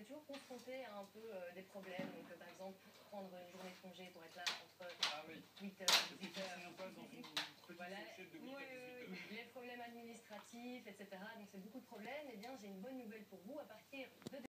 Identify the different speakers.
Speaker 1: toujours confronté à un peu des problèmes. Donc, par exemple, prendre une journée de congé pour être là entre
Speaker 2: Ah oui.
Speaker 1: 8h et 18h.
Speaker 2: C'est un passe dans une petite
Speaker 1: Voilà.
Speaker 2: fourchette de 8 à 18 heures.
Speaker 1: Les problèmes administratifs, etc. Donc, c'est beaucoup de problèmes. Eh bien, j'ai une bonne nouvelle pour vous. À partir de